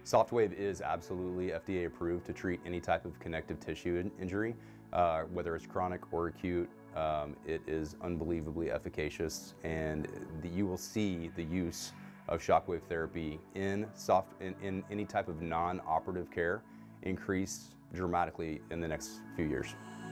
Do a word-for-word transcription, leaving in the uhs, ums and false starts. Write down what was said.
Softwave is absolutely F D A approved to treat any type of connective tissue in injury, uh, whether it's chronic or acute. Um, it is unbelievably efficacious, and the, you will see the use of shockwave therapy in, soft, in, in any type of non-operative care increase dramatically in the next few years.